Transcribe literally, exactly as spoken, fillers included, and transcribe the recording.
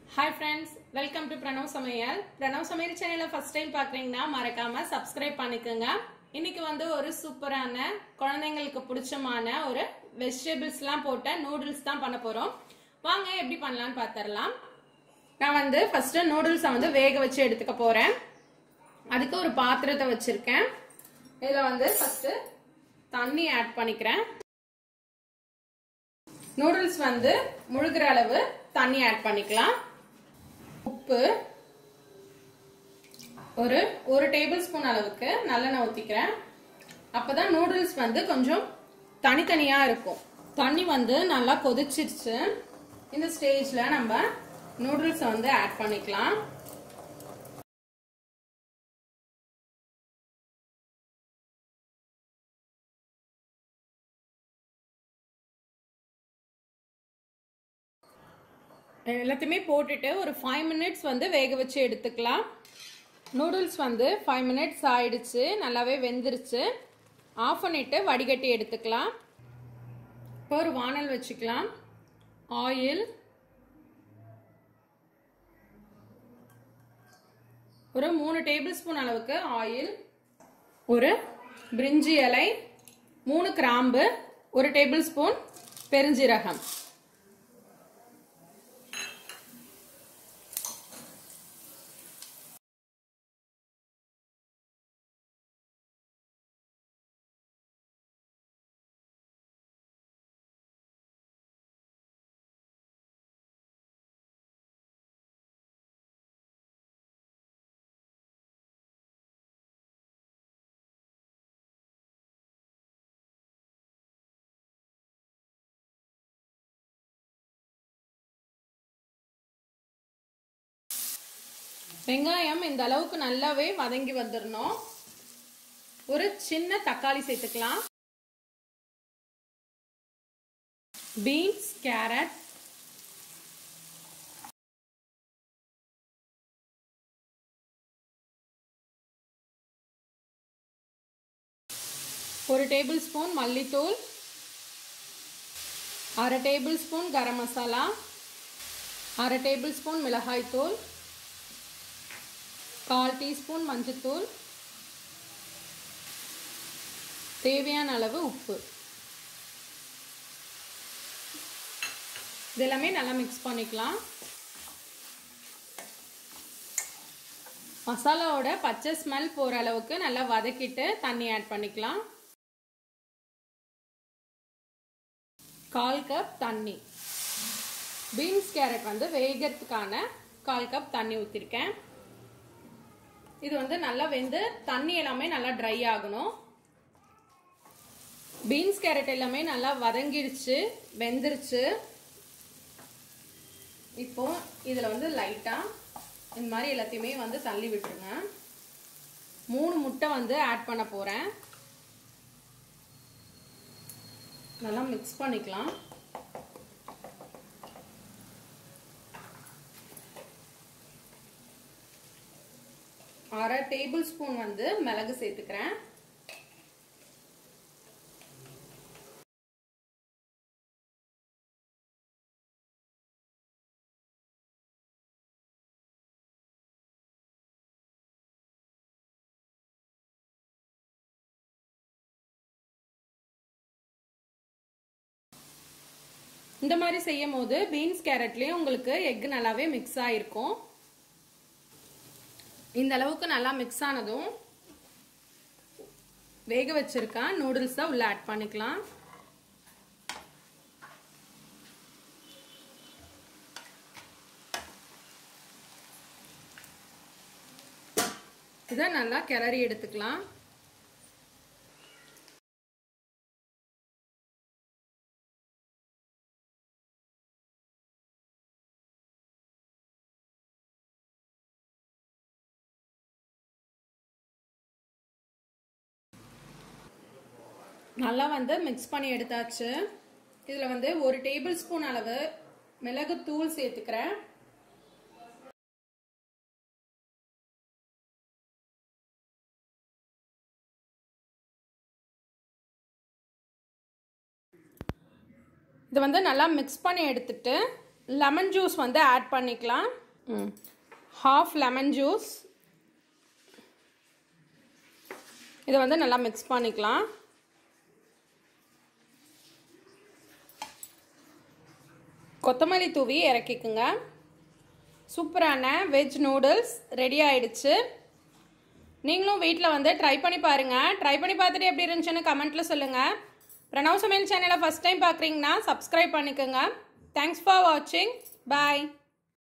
Hi friends, welcome to Pranav Samayal. Pranav Samayal channel first time பார்க்கறீங்கன்னா மறக்காம subscribe பண்ணிக்கங்க. இன்னைக்கு வந்து ஒரு சூப்பரான குழந்தைகளுக்கு பிடிச்சமான ஒரு வெஜிடபிள்ஸ்லாம் போட்ட நூடுல்ஸ் தான் பண்ண போறோம். வாங்க எப்படி பண்ணலாம்னு பார்த்தறலாம். நான் வந்து first நூடுல்ஸ் வந்து வேக வச்சு எடுத்துக்க போறேன். அதுக்கு ஒரு பாத்திரத்தை வச்சிருக்கேன். இதுல வந்து first தண்ணி ஆட் பண்ணிக்கிறேன். நூடுல்ஸ் வந்து முழுகிற அளவு தண்ணி ஆட் பண்ணிக்கலாம். உப்பு ஒரு ஒரு டேபிள் ஸ்பூன் அளவுக்கு நல்லெண்ணெய் ஊத்திக்கிறேன். அப்பதான் நூடுல்ஸ் வந்து கொஞ்சம் தனித்தனியா இருக்கும். தண்ணி வந்து நல்லா கொதிச்சிருச்சு. இந்த ஸ்டேஜ்ல நம்ம நூடுல்ஸ் வந்து ஆட் பண்ணிக்கலாம். எல்லாத்தையுமே போட்டுட்டு ஒரு ஃபைவ் மினிட்ஸ் வந்து வேக வச்சு எடுத்துக்கலாம். நூடுல்ஸ் வந்து ஃபைவ் மினிட்ஸ் ஆயிடுச்சு, நல்லாவே வெந்துருச்சு. ஆஃப் பண்ணிட்டு வடிகட்டி எடுத்துக்கலாம். இப்போ ஒரு வானல் வச்சுக்கலாம். ஆயில் ஒரு மூணு டேபிள் ஸ்பூன் அளவுக்கு ஆயில், ஒரு பிரிஞ்சி இலை, மூணு கிராம்பு, ஒரு டேபிள் ஸ்பூன் பெருஞ்சீரகம். வெங்காயம் இந்த அளவுக்கு நல்லாவே வதங்கி வந்துடணும். ஒரு சின்ன தக்காளி சேர்த்துக்கலாம். பீன்ஸ், கேரட், ஒரு டேபிள் ஸ்பூன் மல்லித்தூள், அரை டேபிள் ஸ்பூன் கரம் மசாலா, அரை டேபிள் ஸ்பூன் மிளகாய் தூள், கால் டீஸ்பூன் மஞ்சத்தூள், தேவையான அளவு உப்பு. இதெல்லாமே நல்லா மிக்ஸ் பண்ணிக்கலாம். மசாலாவோட பச்சை ஸ்மெல் போற அளவுக்கு நல்லா வதக்கிட்டு தண்ணி ஆட் பண்ணிக்கலாம். கால் கப் தண்ணி. பீன்ஸ் கேரட் வந்து வேகிறதுக்கான கால் கப் தண்ணி ஊற்றிருக்கேன். இது வந்து நல்லா வெந்து தண்ணி எல்லாமே நல்லா ட்ரை ஆகணும். பீன்ஸ் கேரட் எல்லாமே நல்லா வதங்கிடுச்சு, வெந்துருச்சு. இப்போ இதுல வந்து லைட்டா இந்த மாதிரி எல்லாத்தையுமே வந்து தள்ளி விட்டுருங்க. மூணு முட்டை வந்து ஆட் பண்ண போறேன். நல்லா மிக்ஸ் பண்ணிக்கலாம். அரை டேபிள் ஸ்பூன் வந்து மிளகு சேர்த்துக்கிறேன். இந்த மாதிரி செய்யும் போது பீன்ஸ் கேரட்லயும் உங்களுக்கு எக் நல்லாவே மிக்ஸ் ஆயிருக்கும். இந்த அளவுக்கு நல்லா மிக்ஸ் ஆனதும் வேக வச்சிருக்க நூடுல்ஸை உள்ள ஆட் பண்ணிக்கலாம். இதை நல்லா கிளறி எடுத்துக்கலாம். நல்லா வந்து மிக்ஸ் பண்ணி எடுத்தாச்சு. இதுல வந்து ஒரு டேபிள் ஸ்பூன் அளவு மிளகு தூள் சேர்த்துக்கிறேன். இது வந்து நல்லா மிக்ஸ் பண்ணி எடுத்துட்டு லெமன் ஜூஸ் வந்து ஆட் பண்ணிக்கலாம். Half lemon juice. இதை வந்து நல்லா மிக்ஸ் பண்ணிக்கலாம். கொத்தமல்லி தூவி இறக்கிக்குங்க. சூப்பரான வெஜ் நூடுல்ஸ் ரெடி ஆயிடுச்சு. நீங்களும் வீட்டில் வந்து ட்ரை பண்ணி பாருங்கள். ட்ரை பண்ணி பார்த்துட்டு எப்படி இருந்துச்சுன்னு கமெண்ட்டில் சொல்லுங்கள். பிரணவ் சமையல் சேனலை ஃபஸ்ட் டைம் பார்க்குறீங்கன்னா சப்ஸ்கிரைப் பண்ணிக்கோங்க. தேங்க்ஸ் ஃபார் வாட்சிங். பாய்.